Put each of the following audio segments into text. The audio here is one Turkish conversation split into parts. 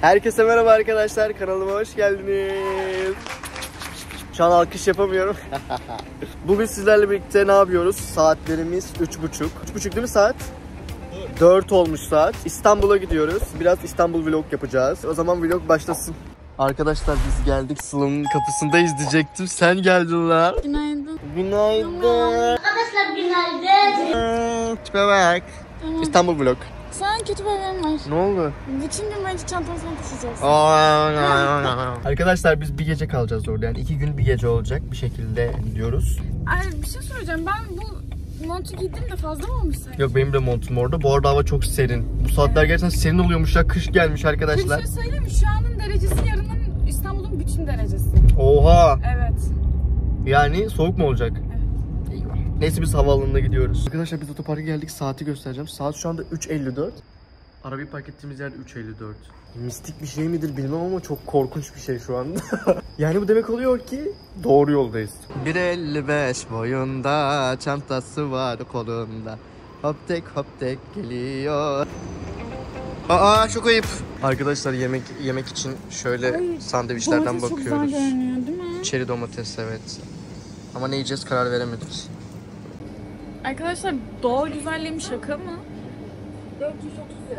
Herkese merhaba arkadaşlar, kanalıma hoş geldiniz. Şu an alkış yapamıyorum. Bugün sizlerle birlikte ne yapıyoruz? Saatlerimiz 3.30. 3.30 değil mi saat? 4 olmuş saat. İstanbul'a gidiyoruz. Biraz İstanbul vlog yapacağız. O zaman vlog başlasın. Arkadaşlar biz geldik. Sıla'nın kapısındayız diyecektim. Sen geldin lan. Günaydın. Günaydın. Arkadaşlar günaydın. Tipe bak. İstanbul vlog. Sen kötü bir haberim var. Ne oldu? Bütün gün boyunca çantanı sen taşıyacaksın. Arkadaşlar biz bir gece kalacağız orada. Yani 2 gün bir gece olacak. Bir şekilde gidiyoruz. Ay bir şey soracağım. Ben bu montu giydim de fazla mı olmuş sanki? Yok benim de montum orada. Bu arada hava çok serin. Bu saatler gerçekten serin oluyormuş ya. Kış gelmiş arkadaşlar. Bir şey söyleyeyim mi? Şu anın derecesi yarının İstanbul'un bütün derecesi. Oha. Evet. Yani soğuk mu olacak? Evet. Eyvah. Neyse biz havaalanına gidiyoruz. Arkadaşlar biz otoparka geldik. Saati göstereceğim. Saat şu anda 3.54. Arabayı park ettiğimiz yer 3.54. Mistik bir şey midir bilmem ama çok korkunç bir şey şu anda. Yani bu demek oluyor ki doğru yoldayız. 1.55 boyunda, çantası var kolunda. Hop tek geliyor. Aa çok ayıp. Arkadaşlar yemek için şöyle sandviçlerden domates bakıyoruz. çok güzel görünüyor değil mi? Çeri domates, evet. Ama ne yiyeceğiz karar veremedik. Arkadaşlar doğal güzelliğim şaka mı? 430 lira.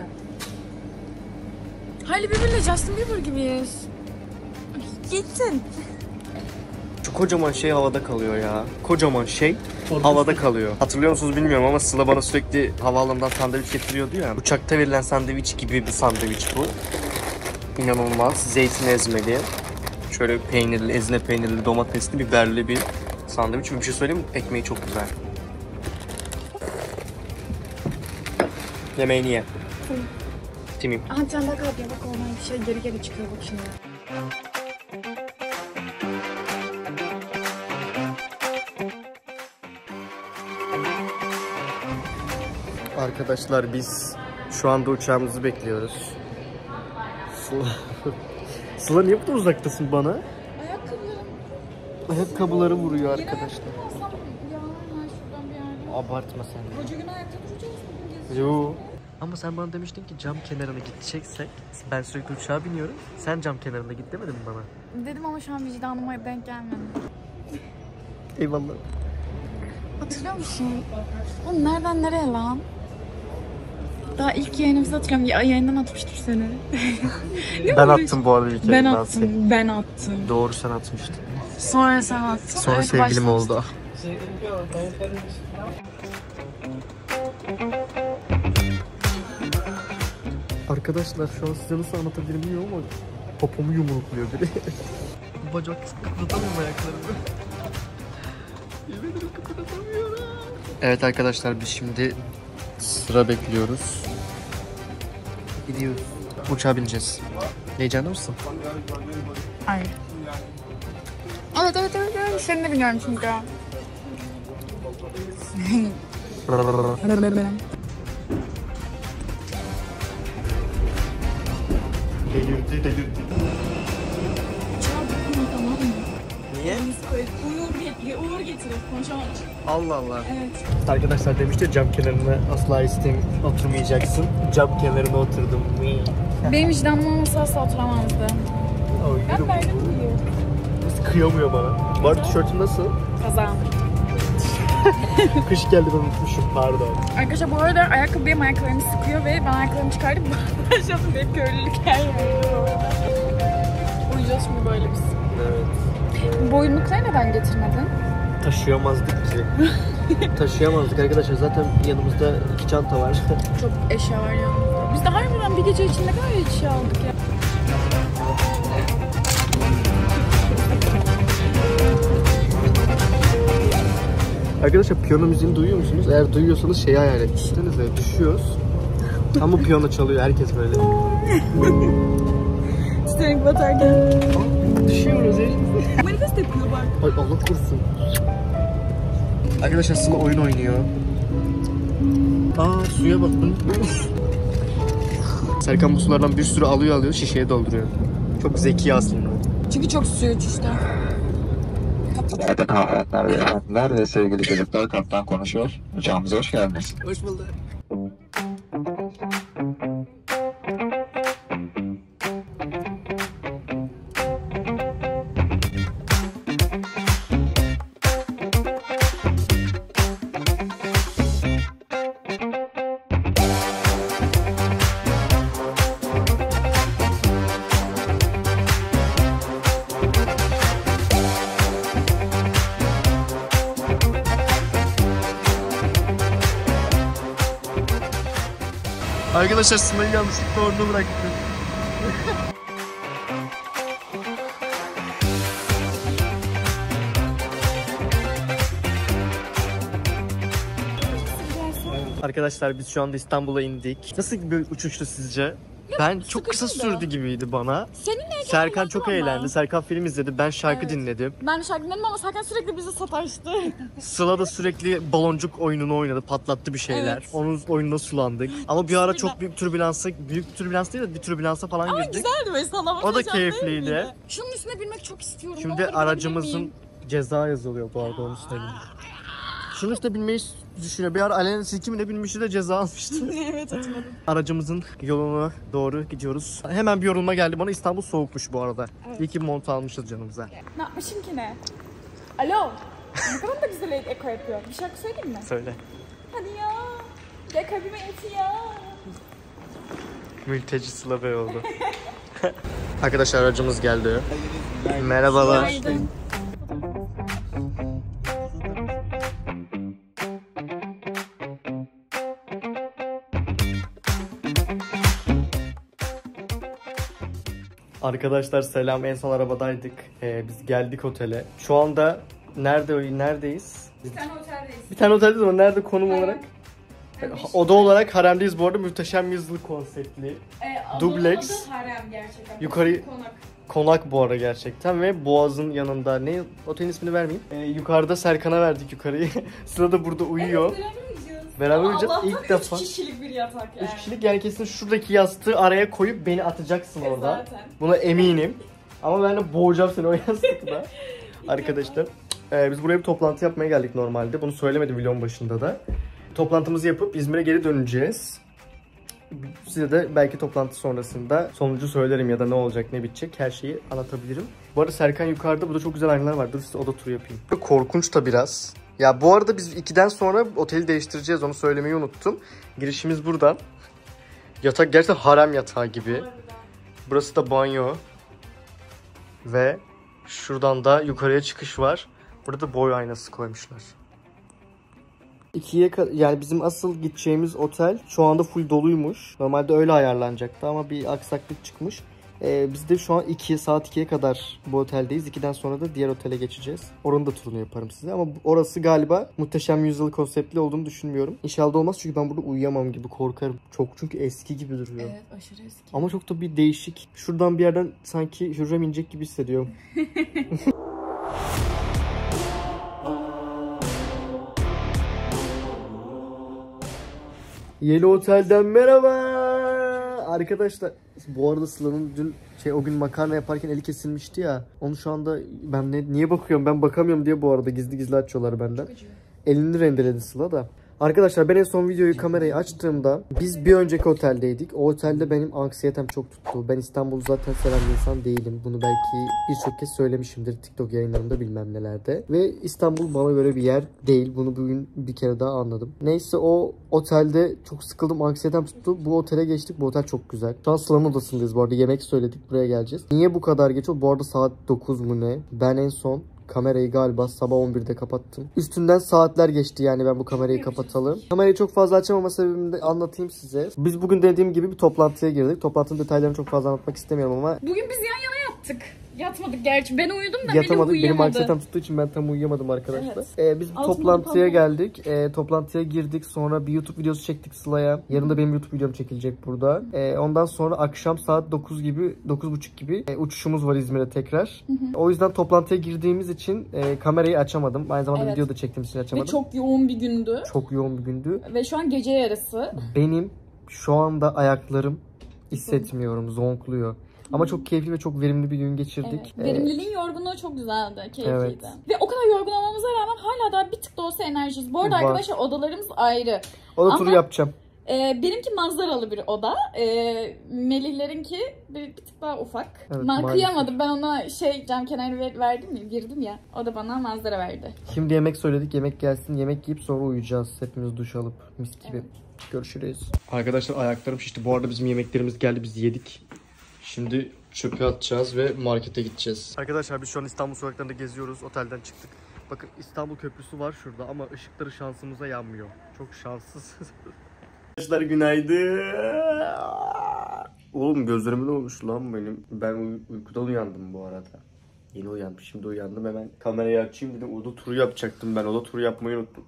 Hailey Bieber ile Justin Bieber gibiyiz. Gitsin. Şu kocaman şey havada kalıyor ya. Kocaman şey havada kalıyor. Hatırlıyor musunuz bilmiyorum ama Sıla bana sürekli havaalanından sandviç getiriyordu ya. Uçakta verilen sandviç gibi bir sandviç bu. İnanılmaz. Zeytin ezmeli. Şöyle peynirli, ezine peynirli, domatesli, biberli bir sandviç. Bir şey söyleyeyim mi? Ekmeği çok güzel. Yemeğini ye. Timim. Aha bir tane daha kaldı ya bak oradan bir şey geri çıkıyor bak şimdi. Arkadaşlar biz şu anda uçağımızı bekliyoruz. Sıla niye bu kadar uzaktasın bana? Ayakkabıları vuruyor arkadaşlar. Abartma sen. Koca gün ayakta duracağız. Yo. Ama sen bana demiştin ki cam kenarına gideceksek ben sürekli uçağa biniyorum. Sen cam kenarında git demedin mi bana? Dedim ama şu an vicdanıma denk gelmedi. Eyvallah. Hatırlıyor musun? Oğlum nereden nereye lan? Daha ilk yayınımızı hatırlıyorum. Yayından atmıştım seni. Ben attım bu arada ilk Ben attım. Doğru sen atmıştın. Sonra sen attın. Sonra evet, sevgilim oldu. Arkadaşlar şu an size nasıl anlatabilirim bilmiyorum ama popomu yumrukluyor biri. Bu bacak kıpırdatamıyorum ayaklarımı. Yemin kıpırdatamıyorum. Evet arkadaşlar biz şimdi sıra bekliyoruz. Gidiyoruz. Uçağa bineceğiz. Heyecanlı mısın? Hayır. Evet. Seni de biliyorum çünkü. Delirdi. Uçağa bakma tamam mı? Niye? Uğur getirir konuşamam. Allah. Evet. Arkadaşlar demişti cam kenarına asla oturmayacaksın. Cam kenarına oturdum. Benim vicdanım olmasa asla oturamazdı. Ben verdim diyor. Nasıl kıyamıyor bana? Var tişörtün nasıl? Kazan. Kış geldi ben unutmuşum pardon. Arkadaşlar bu arada benim ayakkabılarımı sıkıyor ve ben ayakkabılarımı çıkardım. Başladım benim köylülük her yerde. Uyuyacağız şimdi böyle biz. Evet. Boyunlukları neden getirmedin? Taşıyamazdık ki. Taşıyamazdık arkadaşlar. Zaten yanımızda 2 çanta var. Çok eşya var yanımızda. Biz de harbiden bir gece içinde ne kadar eşya aldık ya. Arkadaşlar piyano müziğini duyuyor musunuz? Eğer duyuyorsanız şeyi hayal edin. Düşünsenize düşüyoruz. Ama piyano çalıyor herkes böyle. Titanic batarken. Düşüyoruz ya. Manifest yapıyor bak. Ay Allah korusun. Arkadaşlar Sıla oyun oynuyor. Aa suya bak. Serkan bu sulardan bir sürü alıyor şişeye dolduruyor. Çok zeki aslında. Çünkü çok suyu işte. Nerede sevgili çocuklar, kaptan konuşuyor. Uçağımıza hoş geldiniz. Hoş bulduk. Arkadaşlar Sıla'yı yanlışlıkla orada bıraktım. Arkadaşlar biz şu anda İstanbul'a indik. Nasıl bir uçuştu sizce? Ben çok kısa sürdü gibiydi bana. Seninle Serkan çok eğlendi. Serkan film izledi. Ben şarkı dinledim. Ben de şarkı dinledim ama Serkan sürekli bizi sataştı. Sıla da sürekli baloncuk oyununu oynadı. Patlattı bir şeyler. Evet. Onun oyununda sulandık. Ama bir ara çok büyük türbülansa, büyük bir türbülans değil de bir türbülansa falan Ama girdik. güzeldi mesela. O da keyifliydi. Şunun üstüne binmek çok istiyorum. Şimdi aracımızın ceza yazılıyor bu arada onun üstüne binmek. Şunun üstüne binmeyi düşünüyor. Bir ara Alena Silkim'le binmişti de ceza almıştı. Evet, hatırladım. Aracımızın yoluna doğru gidiyoruz. Hemen bir yorulma geldi bana. İstanbul soğukmuş bu arada. Evet. İyi ki mont almışız canımıza. Ne yapmışım ki ne? Alo. Ne kadar da güzel eko yapıyor. Bir şarkı söyleyeyim mi? Söyle. Hadi ya. Gel kalbime et ya. Mülteci Sıla Bey oldu. Arkadaşlar aracımız geldi. Merhabalar. Günaydın. Arkadaşlar selam. En son arabadaydık. Biz geldik otele. Şu anda neredeyiz? Bir tane oteldeyiz. Bir tane oteldeyiz ama nerede konum olarak? Oda olarak haremdeyiz bu arada. Muhteşem yüzyıl konseptli. Dubleks. Adı harem gerçekten. Yukarı Konak. konak bu arada gerçekten ve Boğaz'ın yanında. Ne? Otelin ismini vermeyeyim. Yukarıda Serkan'a verdik yukarıyı. Sıla da burada uyuyor. Evet, beraber uyuyacağız. Beraber Ama uyuyacağız. Allah'tan İlk defa. 3 kişilik bir yatak yani. 3 kişilik yani kesin şuradaki yastığı araya koyup beni atacaksın orada. Zaten. Buna eminim. Ama ben de boğacağım seni o yastıkla. Arkadaşlar biz buraya bir toplantı yapmaya geldik normalde. Bunu söylemedim vlogun başında da. Toplantımızı yapıp İzmir'e geri döneceğiz. Size de belki toplantı sonrasında sonucu söylerim ya da ne olacak ne bitecek her şeyi anlatabilirim. Bu arada Serkan yukarıda, burada çok güzel aynalar var. Dur size oda turu yapayım. Korkunç da biraz. Ya bu arada biz 2'den sonra oteli değiştireceğiz, onu söylemeyi unuttum. Girişimiz buradan. Yatak gerçekten harem yatağı gibi. Burası da banyo. Ve şuradan da yukarıya çıkış var. Burada boy aynası koymuşlar. Yani bizim asıl gideceğimiz otel şu anda full doluymuş. Normalde öyle ayarlanacaktı ama bir aksaklık çıkmış. Biz de şu an saat 2'ye kadar bu oteldeyiz. 2'den sonra da diğer otele geçeceğiz. Oranın da turunu yaparım size ama orası galiba Muhteşem Yüzyıl konseptli olduğunu düşünmüyorum. İnşallah olmaz çünkü ben burada uyuyamam gibi korkarım. Çok çünkü eski gibi duruyor. Evet, aşırı eski. Ama çok da bir değişik. Şuradan bir yerden sanki Hürrem inecek gibi hissediyorum. Yeni otelden merhaba. Arkadaşlar bu arada Sıla'nın dün o gün makarna yaparken eli kesilmişti ya. Onu şu anda ben niye bakıyorum, ben bakamıyorum diye bu arada gizli gizli açıyorlar benden. Elini rendeledi Sıla da. Arkadaşlar ben en son videoyu kamerayı açtığımda biz bir önceki oteldeydik. O otelde benim anksiyetem çok tuttu. Ben İstanbul'u zaten seven bir insan değilim. Bunu belki birçok kez söylemişimdir TikTok yayınlarımda bilmem nelerde. Ve İstanbul bana göre bir yer değil. Bunu bugün bir kere daha anladım. Neyse o otelde çok sıkıldım. Anksiyetem tuttu. Bu otele geçtik. Bu otel çok güzel. Şu an Sıla'nın odasındayız bu arada. Yemek söyledik. Buraya geleceğiz. Niye bu kadar geç? Bu arada saat 9 mu ne? Ben en son kamerayı galiba sabah 11'de kapattım. Üstünden saatler geçti yani ben bu kamerayı kapatalım. Kamerayı çok fazla açamama sebebimi de anlatayım size. Biz bugün dediğim gibi bir toplantıya girdik. Toplantının detaylarını çok fazla anlatmak istemiyorum ama Bugün biz yan yana yattık. Yatmadık gerçi. Ben uyudum da yatamadık. Melih Benim uyuyamadı. anksiyetem tuttuğu için ben tam uyuyamadım arkadaşlar. Evet. Biz bir Altından toplantıya pantolon. geldik. Toplantıya girdik. Sonra bir YouTube videosu çektik Sıla'ya. Yarın da benim YouTube videom çekilecek burada. Ondan sonra akşam saat 9 gibi, 9.30 gibi uçuşumuz var İzmir'e tekrar. O yüzden toplantıya girdiğimiz için kamerayı açamadım. Aynı zamanda video da çektiğim için açamadım. Ve çok yoğun bir gündü. Çok yoğun bir gündü. Ve şu an gece yarısı. Benim şu anda ayaklarım hissetmiyorum, zonkluyor. Ama çok keyifli ve çok verimli bir gün geçirdik. Evet. Verimliliğin yorgunluğu çok güzeldi, keyifliydi. Evet. Ve o kadar yorgun olmamıza rağmen hala daha bir tık da olsa enerjiyiz. Bu arada Var. arkadaşlar odalarımız ayrı. Oda turu yapacağım. Benimki manzaralı bir oda. Melih'lerinki bir tık daha ufak. Evet, Ben kıyamadım. Ben ona cam kenarı verdim ya, girdim ya. O da bana manzara verdi. Şimdi yemek söyledik. Yemek gelsin. Yemek yiyip sonra uyuyacağız. Hepimiz duş alıp mis gibi. Evet. Görüşürüz. Arkadaşlar ayaklarım şişti. Bu arada bizim yemeklerimiz geldi. Biz yedik. Şimdi çöpe atacağız ve markete gideceğiz. Arkadaşlar biz şu an İstanbul sokaklarında geziyoruz. Otelden çıktık. Bakın İstanbul Köprüsü var şurada ama ışıkları şansımıza yanmıyor. Çok şanssız. Arkadaşlar günaydın. Oğlum gözlerime ne olmuş lan benim? Ben uykudan uyandım bu arada. Yeni uyandım. Şimdi uyandım, hemen kamerayı açayım dedim. Oda turu yapacaktım ben. Oda turu yapmayı unuttum.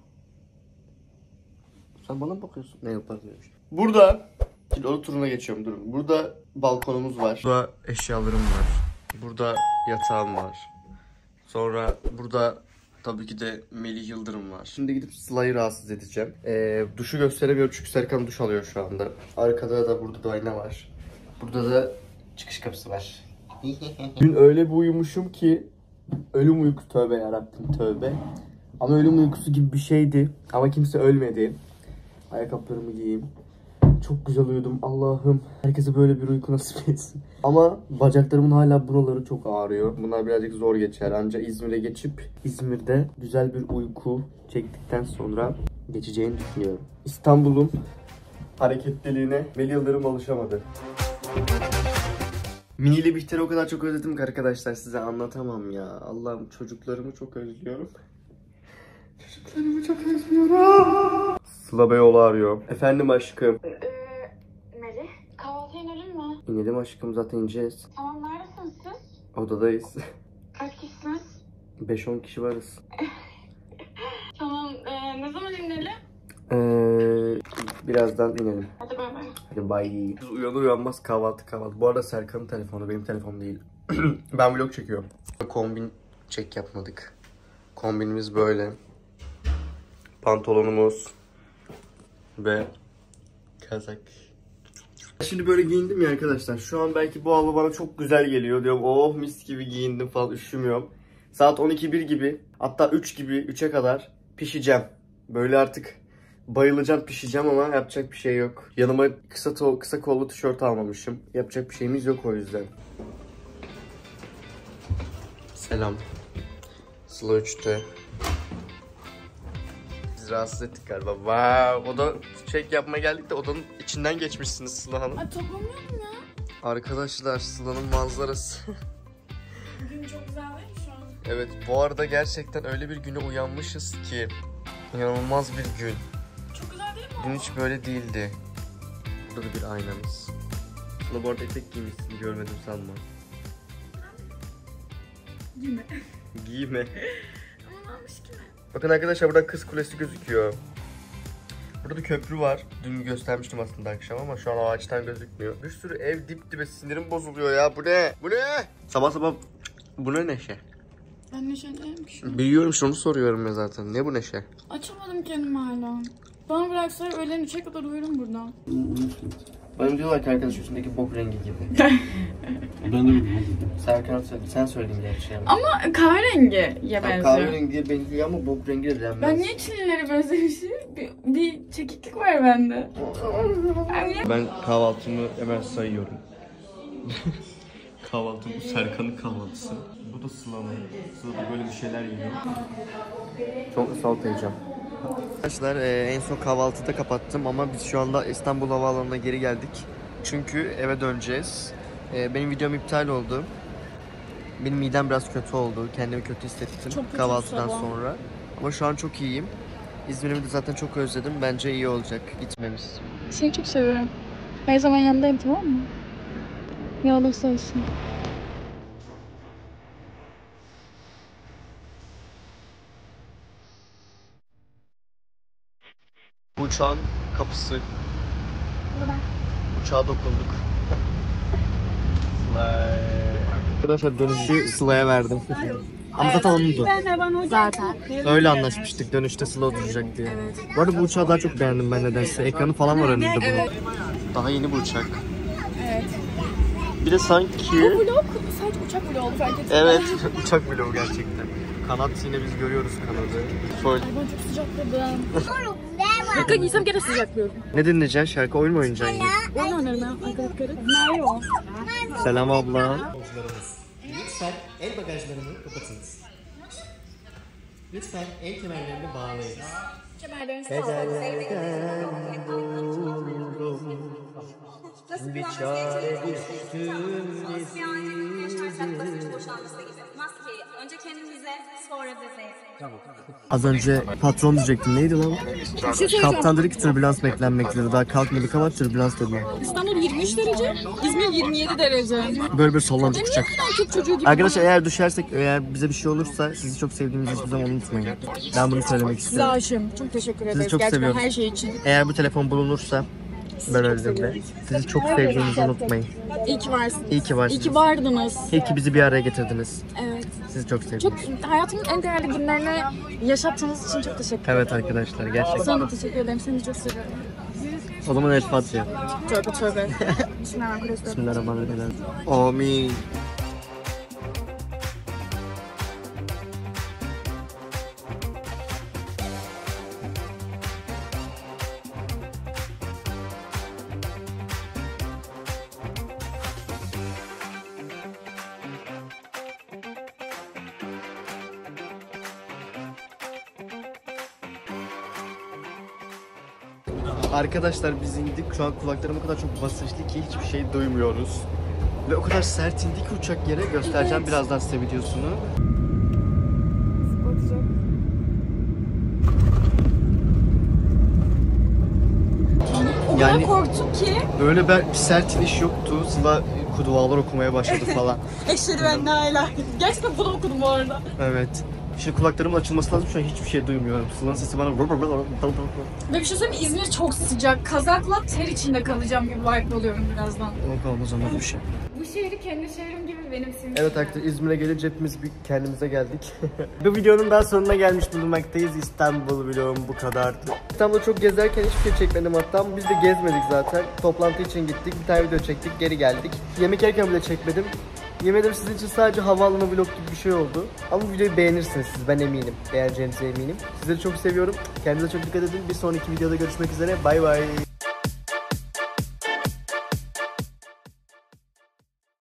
Sen bana mı bakıyorsun? Ne yaparsın? Burada şimdi oda turuna geçiyorum, durun. Burada balkonumuz var. Burada eşyalarım var. Burada yatağım var. Sonra burada tabii ki de Melih Yıldırım var. Şimdi gidip Sıla'yı rahatsız edeceğim. Duşu gösteremiyorum çünkü Serkan duş alıyor şu anda. Arkada da burada da ayna var. Burada da çıkış kapısı var. Dün öyle bir uyumuşum ki ölüm uykusu, tövbe yarabbim tövbe. Ama ölüm uykusu gibi bir şeydi. Ama kimse ölmedi. Ayakkabılarımı giyeyim. Çok güzel uyudum Allah'ım. Herkese böyle bir uyku nasip etsin. Ama bacaklarımın hala buraları çok ağrıyor. Bunlar birazcık zor geçer. Ancak İzmir'e geçip İzmir'de güzel bir uyku çektikten sonra geçeceğini düşünüyorum. İstanbul'un hareketliliğine Melih Yıldırım alışamadı. Mini ile Bihter'i o kadar çok özledim ki arkadaşlar, size anlatamam ya. Allah'ım, çocuklarımı çok özlüyorum. Çocuklarımı çok özlüyorum. Sıla Beyoğlu arıyor. Efendim aşkım. Melih, kahvaltıya inelim mi? İnelim aşkım, zaten ineceğiz. Tamam, neredesiniz siz? Odadayız. Kaç kişisiniz? 5-10 kişi varız. Tamam, ne zaman inelim? Birazdan inelim. Hadi bay bay. Hadi bye. Uyanır uyanmaz kahvaltı. Bu arada Serkan'ın telefonu, benim telefonum değil. Ben vlog çekiyorum. Kombin çek yapmadık. Kombinimiz böyle. Pantolonumuz ve kazak. Şimdi böyle giyindim ya arkadaşlar. Şu an belki bu hava bana çok güzel geliyor. Diyorum oh mis gibi giyindim falan, üşümüyorum. Saat 12-1 gibi, hatta 3 gibi, 3'e kadar pişeceğim. Böyle artık bayılacağım, pişeceğim ama yapacak bir şey yok. Yanıma kısa kollu tişört almamışım. Yapacak bir şeyimiz yok o yüzden. Selam. Sıla 3'te. Bizi rahatsız ettik galiba. Wow. Oda check yapmaya geldik de odanın içinden geçmişsiniz Sıla Hanım. Ay, toplamıyorum ya. Arkadaşlar Sıla'nın manzarası. Bugün çok güzel değil mi şu an? Evet, bu arada gerçekten öyle bir güne uyanmışız ki inanılmaz bir gün. Çok güzel değil mi? Dün hiç böyle değildi. Burada da bir aynamız. Sıla bu arada etek giymişsin, görmedim sanma. Giyme. Giyme. Ama ne yapmış ki ne? Bakın arkadaşlar, burada Kız Kulesi gözüküyor. Burada da köprü var. Dün göstermiştim aslında akşam ama şu an o ağaçtan gözükmüyor. Bir sürü ev dip dibe, sinirim bozuluyor ya. Bu ne? Bu ne? Sabah sabah bu ne neşe? Ben neşeliyim ki şu an. Biliyorum, şunu soruyorum ya zaten. Ne bu neşe? Açamadım kendimi hala. Bana bıraksalar öğlen 3'e kadar uyurum buradan. Bana diyorlar ki arkadaş üstündeki bok rengi gibi. Ben de bilmiyorum. Serkan söyledi. Sen söyledin gerçi yani. Ama kahverengiye benziyor. Kahverengiye benziyor ama bok rengi de denmez. Ben niye Çinlileri benzemişim? Bir çekiklik var bende. Ben kahvaltımı hemen sayıyorum. Kahvaltı bu Serkan'ın kahvaltısı. Bu da Sıla'nın. Sıla da böyle bir şeyler yiyor. Çok salt yiyeceğim. Arkadaşlar en son kahvaltıda kapattım ama biz şu anda İstanbul Havaalanı'na geri geldik. Çünkü eve döneceğiz. Benim videom iptal oldu. Benim midem biraz kötü oldu. Kendimi kötü hissettim Çok kötü kahvaltıdan sabah. sonra. Ama şu an çok iyiyim. İzmir'imi de zaten çok özledim. Bence iyi olacak gitmemiz. Seni çok seviyorum. Her zaman yanındayım, tamam mı? Ne olursa olsun. Bu uçağın kapısı. Uçağa dokunduk. Arkadaşlar dönüşü Sıla'ya verdim. Ama zaten onundu. Zaten. Öyle anlaşmıştık, dönüşte Sıla oturacak diye. Bu arada bu uçağı daha çok beğendim ben nedense. Ekranı falan var önünde bunun. Daha yeni bu uçak. Evet. Bir de sanki... Vlog sadece uçak bile oldu, fark ettim. Evet, uçak vlogu gerçekten. Kanat yine biz görüyoruz kanadı. Şöyle. Ben çok sıcakladım. Yaka giysem gene sıcaklıyorum. Ne dinleyeceksin? Şarkı oyun mu oynayacaksın? Oyun oynarım ya arkadaşlarım. Nerede o? Selam abla. Lütfen el bagajlarını kapatınız. Lütfen el kemerlerini bağlayınız. Bedellerden buldum. Bir çare düştüm. Önce kendinize, sonra bize. Az önce patron diyecektim. Neydi lan? Kaptan dedi ki türbülans beklenmektedir. Daha kalkmadık ama türbülans dediler. İstanbul 23 derece, İzmir 27 derece. Böyle bir sallanacak uçak. Erkek çocuğu gibi. Arkadaşlar eğer düşersek, eğer bize bir şey olursa sizi çok sevdiğimizi hiçbir zaman unutmayın. Ben bunu söylemek Size istiyorum. aşığım. Çok teşekkür ederiz. çok Gerçekten seviyorum. her şey için. Eğer bu telefon bulunursa ben öldüğümde sizi çok sevdiğinizi unutmayın. İyi ki varsınız. İyi ki varsınız. İyi ki vardınız. İyi ki bizi bir araya getirdiniz. Evet. Sizi çok seviyorum. Çok hayatımın en değerli günlerini yaşattığınız için çok teşekkür ederim. Evet arkadaşlar gerçekten. Sana da teşekkür ederim. Seni çok seviyorum. O zaman El Fatiha. Tövbe tövbe. Bismillahirrahmanirrahim. Bismillahirrahmanirrahim. Amin. Arkadaşlar biz indik. Şu an kulaklarım o kadar çok basınçlı ki hiçbir şey duymuyoruz. Ve o kadar sert indi ki uçak yere. Göstereceğim birazdan size videosunu. O Yani- kadar korktum ki. Böyle bir sert iniş yoktu. Sıla dualar okumaya başladı falan. Eşhedü en la ilahe. Gerçekten bunu okudum bu arada. Evet. Şimdi kulaklarımın açılması lazım. Şu an hiçbir şey duymuyorum. Sıla'nın sesi bana... Ve bir şey söyleyeyim mi? İzmir çok sıcak. Kazakla ter içinde kalacağım gibi vibe oluyorum birazdan. Bakalım o zaman bir şey. Bu şehri kendi şehrim gibi benimsemişler. Evet arkadaşlar İzmir'e gelince hepimiz bir kendimize geldik. Bu videonun daha sonuna gelmiş bulunmaktayız. İstanbul vlogum bu kadardı. İstanbul'da çok gezerken hiçbir şey çekmedim hatta. Biz de gezmedik zaten. Toplantı için gittik. Bir tane video çektik. Geri geldik. Yemek yerken bile çekmedim. Yemedim sizin için sadece havaalanı vlog gibi bir şey oldu. Ama bu videoyu beğenirsiniz siz. Ben eminim. Beğeneceğinize eminim. Sizleri çok seviyorum. Kendinize çok dikkat edin. Bir sonraki videoda görüşmek üzere. Bay bay.